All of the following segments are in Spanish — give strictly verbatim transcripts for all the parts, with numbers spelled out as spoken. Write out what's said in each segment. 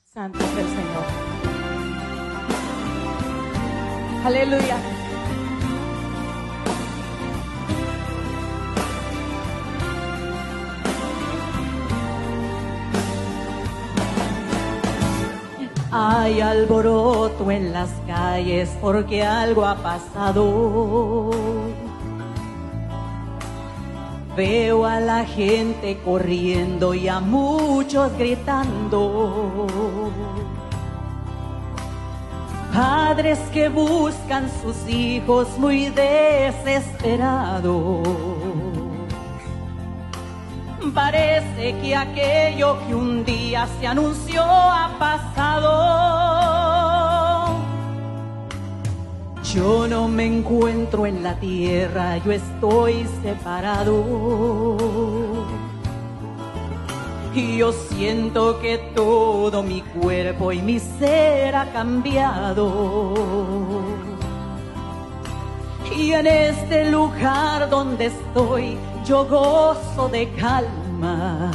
Santo es el Señor. Aleluya. Hay alboroto en las calles porque algo ha pasado. Veo a la gente corriendo y a muchos gritando. Padres que buscan sus hijos muy desesperados. Parece que aquello que un día se anunció ha pasado. Yo no me encuentro en la tierra, yo estoy separado. Y yo siento que todo mi cuerpo y mi ser ha cambiado. Y en este lugar donde estoy, yo gozo de calma.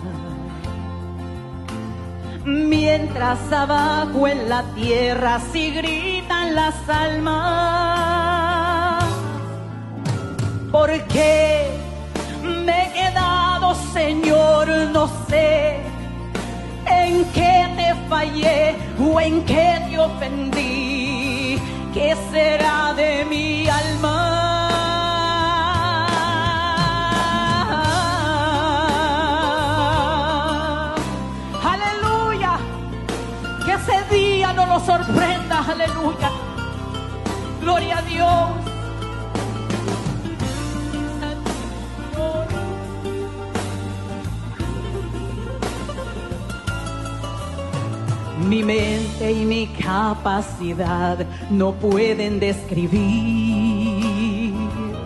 Mientras abajo en la tierra sí gritan las almas. ¿Por qué me he quedado, Señor? No sé en qué te fallé o en qué te ofendí. ¿Qué será de mi alma? Ese día no nos sorprenda, aleluya. Gloria a Dios. Mi mente y mi capacidad no pueden describir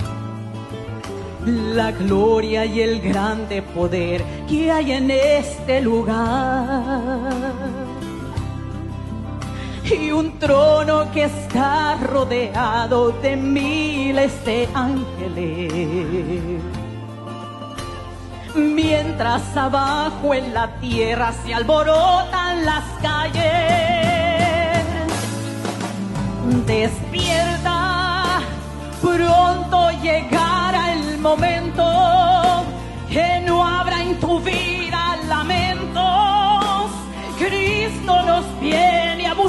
la gloria y el grande poder que hay en este lugar. Y un trono que está rodeado de miles de ángeles. Mientras abajo en la tierra se alborotan las calles. Despierta, pronto llegará el momento que no habrá en tu vida lamentos. Cristo nos viene a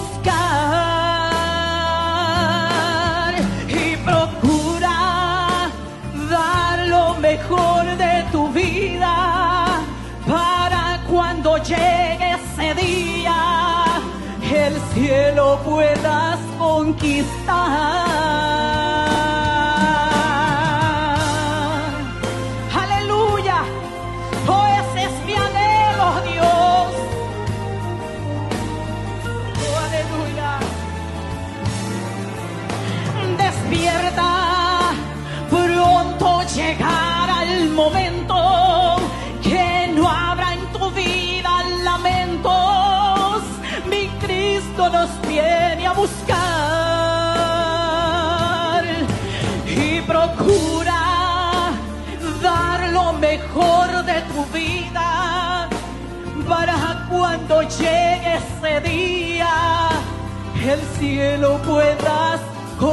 buscar y procura dar lo mejor de tu vida para cuando llegue ese día el cielo puedas conquistar. Aleluya, oh, ese es mi anhelo, Dios. Despierta, pronto llegará el momento que no habrá en tu vida lamentos. Mi Cristo nos viene a buscar y procura dar lo mejor de tu vida para cuando llegue ese día el cielo puedas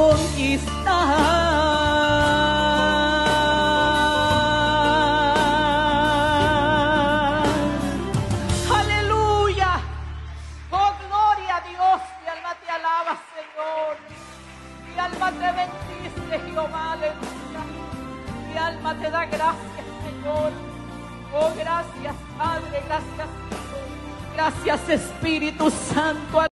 conquistar. Aleluya. Oh, gloria a Dios. Mi alma te alaba, Señor. Mi alma te bendice, Jehová. Aleluya. Mi alma te da gracias, Señor. Oh, gracias, Padre. Gracias, Hijo. Gracias, Espíritu Santo.